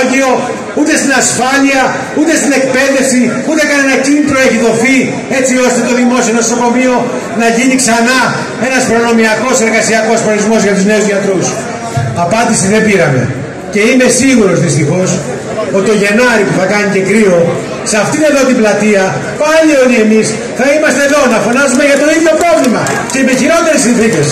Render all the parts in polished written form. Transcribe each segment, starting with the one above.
νοσοκομείο, ούτε στην ασφάλεια, ούτε στην εκπαίδευση, ούτε κανένα κίνητρο έχει δοθεί έτσι ώστε το δημόσιο νοσοκομείο να γίνει ξανά ένας προνομιακός εργασιακός προορισμός για τους νέους γιατρούς. Απάντηση δεν πήραμε. Και είμαι σίγουρος δυστυχώς ότι το Γενάρη που θα κάνει και κρύο, σε αυτήν εδώ την πλατεία, πάλι όλοι εμείς θα είμαστε εδώ να φωνάζουμε για το ίδιο πρόβλημα και με χειρότερες συνθήκες.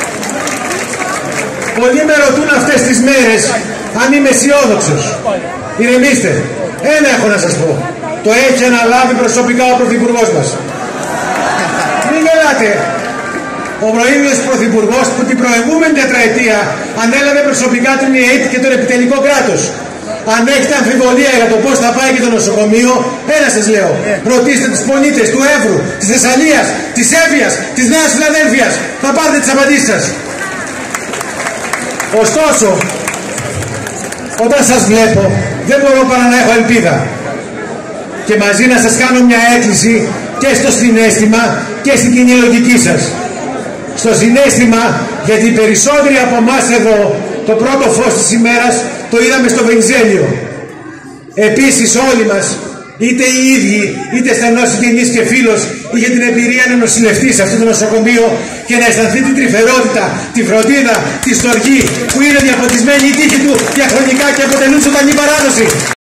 Πολλοί με ρωτούν αυτές τις μέρες αν είμαι αισιόδοξος. Ηρεμήστε. Ένα έχω να σας πω. Το έχει αναλάβει προσωπικά ο Πρωθυπουργός μας. Μην γελάτε. Ο προείδιος Πρωθυπουργός που την προηγούμενη τετραετία ανέλαβε προσωπικά την ΕΕΠ και τον επιτελικό κράτος. Αν έχετε αμφιβολία για το πώς θα πάει και το νοσοκομείο, ένα σας λέω. Ρωτήστε τους πολίτες του Εύρου, της Θεσσαλίας, της Εύβοιας, της Νέας Φιλαδέλφειας. Θα πάρετε τις απαντήσεις σας. Ωστόσο, όταν σας βλέπω, δεν μπορώ παρά να έχω ελπίδα. Και μαζί να σας κάνω μια έκκληση και στο συναίσθημα και στην κοινή λογική σας. Στο συναίσθημα, γιατί οι περισσότεροι από εμάς εδώ, το πρώτο φως της ημέρας, το είδαμε στο Βενιζέλιο. Επίσης όλοι μας, είτε οι ίδιοι, είτε στενός συγγενής και φίλος, είχε την εμπειρία να νοσηλευτεί σε αυτό το νοσοκομείο και να αισθανθεί την τρυφερότητα, τη φροντίδα, τη στοργή που είναι διαφωτισμένη η τύχη του διαχρονικά και αποτελούν ζωντανή παράδοση.